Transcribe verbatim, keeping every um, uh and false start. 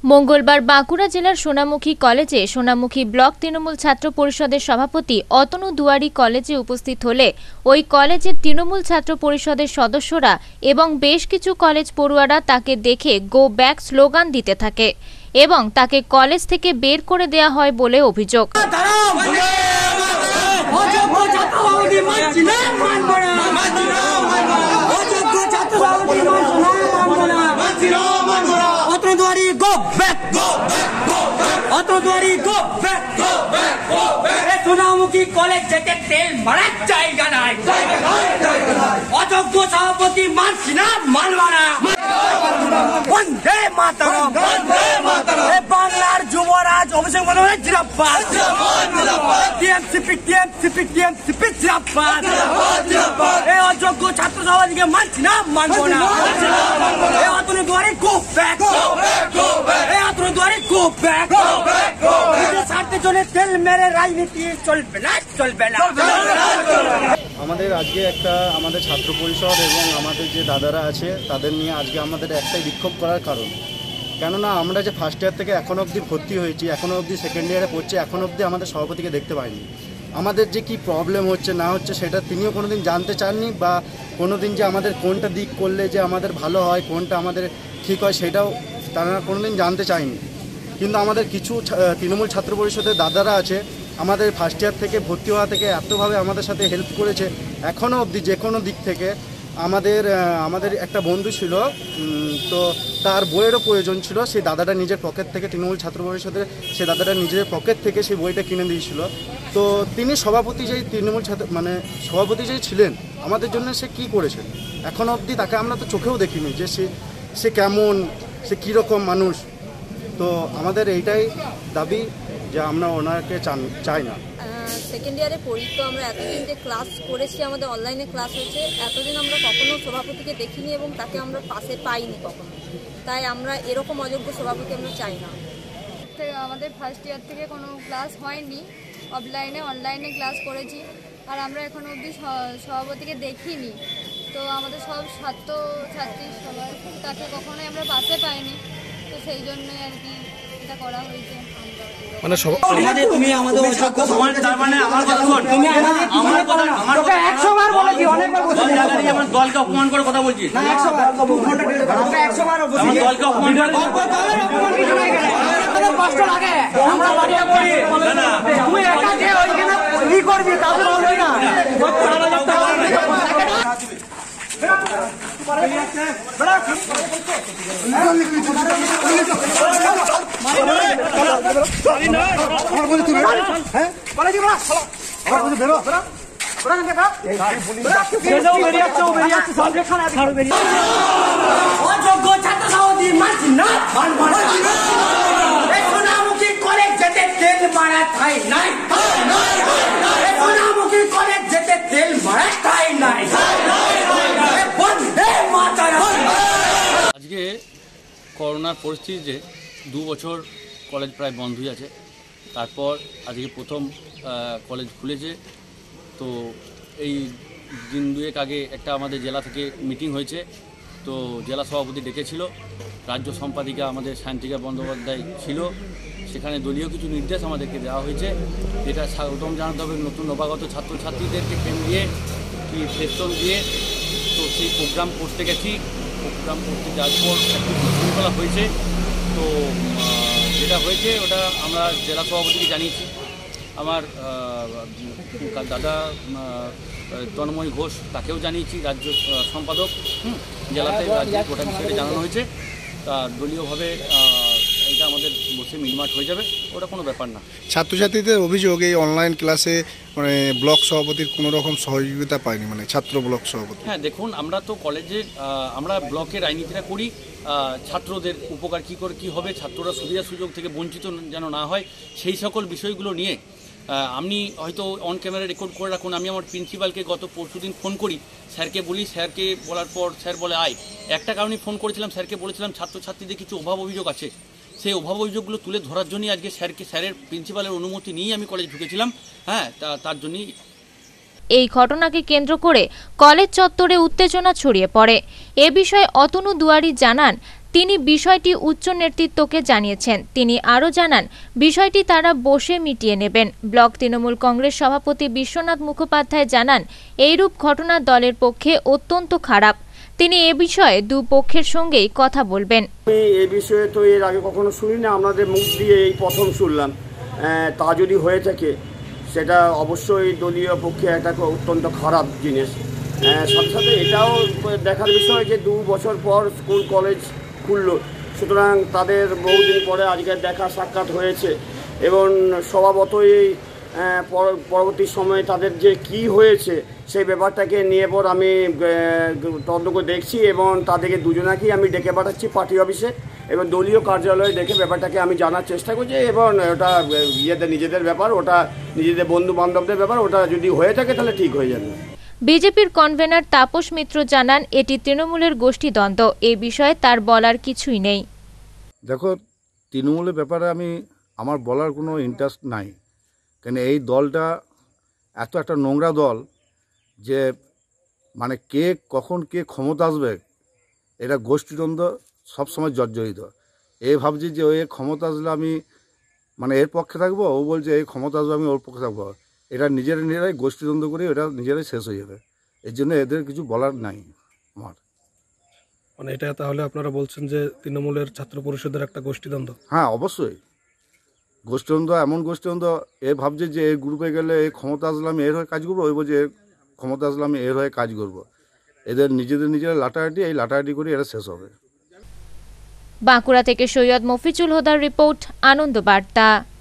মঙ্গলবার বাঁকুড়া জেলার সোনামুখী কলেজে সোনামুখী ব্লক তৃণমূল ছাত্র পরিষদের সভাপতি অতনু দুয়ারি কলেজে উপস্থিত হলে ওই কলেজের তৃণমূল ছাত্র পরিষদের সদস্যরা এবং বেশ কিছু কলেজ পড়ুয়ারা তাকে দেখে গো ব্যাক স্লোগান দিতে থাকে এবং তাকে কলেজ থেকে বের করে দেওয়া হয় বলে অভিযোগ। সোনামুখী কলেজ যেতে তেল মারার জায়গা নাই, অযোগ্য সভাপতি মানছি না, মানবা না। বন্দে মাতরম, বাংলার যুবরাজ অভিষেক বন্দ্যোপাধ্যায় জিন্দাবাদ, টিএমসিপি টিএমসিপি টিএমসিপি জিন্দাবাদ। এই অযোগ্য ছাত্র সভাপতিকে মানছি না, মানবো না। এই অতনু দুয়ারি গো ব্যাক, এই অতনু দুয়ারি গো ব্যাক। স্বার্থের জন্য তেল মেরে রাজনীতি চলবে না, চলবে না। আমাদের আজকে একটা আমাদের ছাত্র পরিষদ এবং আমাদের যে দাদারা আছে তাদের নিয়ে আজকে আমাদের একটাই বিক্ষোভ করার কারণ, কেননা আমরা যে ফার্স্ট ইয়ার থেকে এখনো অবধি ভর্তি হয়েছি, এখনো অবধি সেকেন্ড ইয়ারে পড়ছি, এখনো অবধি আমাদের সভাপতিকে দেখতে পাইনি। আমাদের যে কি প্রবলেম হচ্ছে না হচ্ছে সেটা তিনিও কোনোদিন জানতে চাননি, বা কোনোদিন যে আমাদের কোনটা দিক করলে যে আমাদের ভালো হয়, কোনটা আমাদের ঠিক হয় সেটাও তারা কোনোদিন জানতে চায়নি। কিন্তু আমাদের কিছু তৃণমূল ছাত্র পরিষদের দাদারা আছে, আমাদের ফার্স্ট ইয়ার থেকে ভর্তি হওয়া থেকে এতভাবে আমাদের সাথে হেল্প করেছে এখনও অবধি। যে কোনো দিক থেকে আমাদের আমাদের একটা বন্ধু ছিল, তো তার বইয়েরও প্রয়োজন ছিল, সেই দাদাটা নিজের পকেট থেকে, তৃণমূল ছাত্র পরিষদের সেই দাদাটা নিজের পকেট থেকে সেই বইটা কিনে দিয়েছিল। তো তিনি সভাপতি যেই তৃণমূল ছাত্র মানে সভাপতি যেই ছিলেন আমাদের জন্য, সে কি করেছেন এখনও অবধি তাকে আমরা তো চোখেও দেখিনি যে সে সে কেমন, সে কীরকম মানুষ। তো আমাদের এইটাই দাবি যে আমরা ওনাকে চান চাই না। সেকেন্ড ইয়ারে পড়ি, তো আমরা এতদিন যে ক্লাস করেছি, আমাদের অনলাইনে ক্লাস হয়েছে, এতদিন আমরা কখনো সভাপতিকে দেখিনি এবং তাকে আমরা পাশে পাইনি কখনো। তাই আমরা এরকম অযোগ্য সভাপতি আমরা চাই না। আমাদের ফার্স্ট ইয়ার থেকে কোনো ক্লাস হয়নি, অফলাইনে অনলাইনে ক্লাস করেছি, আর আমরা এখনো অবধি সভাপতিকে দেখিনি। তো আমাদের সব ছাত্র ছাত্রী সবাই তাকে কখনোই আমরা পাশে পাইনি, তো সেই জন্যই আর কি এটা করা হয়েছে। মানে আমাদের তুমি আমাদের অযোগ্য সমাজ, তার মানে আমার কথা শোন, তুমি আমার কথা আমার কথা একশো বার বলেছি, অনেকবার বলেছি, জায়গায় আমার দলকে অপমান করে কথা বলছিস না। একশো বার আমরা একশো বার আমার দলকে অপমান করে কষ্ট লাগে, আমরা বাড়িতে করি না। তুই একা যে ওইখানে কি করবি তাহলে হবে না। অযোগ্য ছাত্র সভাপতি মানছি না, সোনামুখী কলেজ যেতে তেল মারা ঠাই নাই, সোনামুখী কলেজ যেতে তেল মারা ঠাই নাই। আজকে করোনার পরিস্থিতিতে দু বছর কলেজ প্রায় বন্ধই আছে, তারপর আজকে প্রথম কলেজ খুলেছে। তো এই দিন দুয়েক আগে একটা আমাদের জেলা থেকে মিটিং হয়েছে, তো জেলা সভাপতি ডেকেছিল, রাজ্য সম্পাদিকা আমাদের শান্তিকা বন্দ্যোপাধ্যায় ছিল, সেখানে দলীয় কিছু নির্দেশ আমাদেরকে দেওয়া হয়েছে, যেটা স্বাগতম জানাতে হবে নতুন নবাগত ছাত্রছাত্রীদেরকে ফ্রেম দিয়ে কি ফেস্টন দিয়ে। তো সেই প্রোগ্রাম করতে গেছি, প্রোগ্রাম করতে যাওয়ার পর একটু বিশৃঙ্খলা হয়েছে। তো যেটা হয়েছে ওটা আমরা জেলা সভাপতিকে জানিয়েছি, আমার দাদা তন্ময় ঘোষ তাকেও জানিয়েছি, রাজ্য সম্পাদক জেলাতে রাজ্যে গোটা বিষয়টা জানানো হয়েছে। তা দলীয়ভাবে এটা আমাদের বসে মিটমাট হয়ে যাবে, ওটা কোনো ব্যাপার না। ছাত্রছাত্রীদের অভিযোগ এই অনলাইন ক্লাসে মানে ব্লক সভাপতির কোনো রকম সহযোগিতা পায়নি, মানে ছাত্র ব্লক সভাপতি। হ্যাঁ দেখুন, আমরা তো কলেজে আমরা ব্লকের রাজনীতিটা করি, ছাত্রদের উপকার কী করে কী হবে, ছাত্ররা সুবিধা সুযোগ থেকে বঞ্চিত যেন না হয়, সেই সকল বিষয়গুলো নিয়ে আমি হয়তো অন ক্যামেরা রেকর্ড করে রাখুন। আমি আমার প্রিন্সিপালকে গত পরশু দিন ফোন করি, স্যারকে বলি, স্যারকে বলার পর স্যার বলে আয়। একটা কারণে ফোন করেছিলাম, স্যারকে বলেছিলাম ছাত্রছাত্রীদের কিছু অভাব অভিযোগ আছে, সেই অভাব অভিযোগগুলো তুলে ধরার জন্যই আজকে স্যারকে স্যারের প্রিন্সিপালের অনুমতি নিয়েই আমি কলেজ ঢুকেছিলাম। হ্যাঁ, তার জন্যই এই ঘটনাকে কেন্দ্র করে কলেজ চত্বরে উত্তেজনা ছড়িয়ে পড়ে। এ বিষয়ে অতনু দুয়ারি জানান, তিনি বিষয়টি উচ্চ নেতৃত্বকে জানিয়েছেন। তিনি আরও জানান, বিষয়টি তারা বসে মিটিয়ে নেবেন। ব্লক তৃণমূল কংগ্রেস সভাপতি বিশ্বনাথ মুখোপাধ্যায় জানান, এইরূপ ঘটনা দলের পক্ষে অত্যন্ত খারাপ। তিনি এ বিষয়ে দু পক্ষের সঙ্গেই কথা বলবেন। আমি এই বিষয়ে তো এর আগে কখনো শুনি না, আপনাদের মুখ দিয়ে এই প্রথম শুনলাম। তা যদি হয়ে থাকে সেটা অবশ্যই দলীয় পক্ষে একটা অত্যন্ত খারাপ জিনিস। সাথে সাথে এটাও দেখার বিষয় যে দু বছর পর স্কুল কলেজ খুলল, সুতরাং তাদের বহুদিন পরে আজকে দেখা সাক্ষাৎ হয়েছে এবং স্বভাবতই পরবর্তী সময়ে তাদের যে কি হয়েছে সেই ব্যাপারটাকে নিয়ে পর আমি তদন্ত করে দেখছি এবং তাদেরকে দুজনাকেই আমি ডেকে পাঠাচ্ছি পার্টি অফিসে এবং দলীয় কার্যালয়ে দেখে ব্যাপারটাকে আমি জানার চেষ্টা করছি এবং ওটা ইয়েদের নিজেদের ব্যাপার, ওটা নিজেদের বন্ধু বান্ধবদের ব্যাপার, ওটা যদি হয়ে থাকে তাহলে ঠিক হয়ে যাবে। বিজেপির কনভেনার তাপস মিত্র জানান, এটি তৃণমূলের গোষ্ঠীদ্বন্দ্ব, এ বিষয়ে তার বলার কিছুই নেই। দেখো, তৃণমূলের ব্যাপারে আমি আমার বলার কোনো ইন্টারেস্ট নাই, কেন এই দলটা এত একটা নোংরা দল যে মানে কে কখন কে ক্ষমতা আসবে এটা গোষ্ঠীদ্বন্দ্ব সবসময় জর্জরিত। এই ভাবছি যে ওই ক্ষমতা আসলে আমি মানে এর পক্ষে থাকবো, ও বলছে এই ক্ষমতা আসবে আমি ওর পক্ষে থাকবো। এটা নিজেরা নিজেরাই গোষ্ঠীদ্বন্দ্ব করে এটা নিজেরাই শেষ হয়ে যাবে। এর জন্য এদের কিছু বলার নাই আমার। মানে এটা তাহলে আপনারা বলছেন যে তৃণমূলের ছাত্র পরিষদের একটা গোষ্ঠীদ্বন্দ্ব? হ্যাঁ, অবশ্যই গোষ্ঠীদ্বন্দ্ব, এমন গোষ্ঠীদ্বন্দ্ব এ ভাবছে যে এই গ্রুপে গেলে এই ক্ষমতা আসলে আমি এর হয়ে কাজ করবো, ওই বলছে এর ক্ষমতা আসলে আমি এর হয়ে কাজ করবো। এদের নিজেদের নিজেরা লাটাহাটি, এই লাটাহাটি করে এরা শেষ হবে। বাঁকুড়া থেকে সৈয়দ মফিজুল হুদার রিপোর্ট, আনন্দ বার্তা।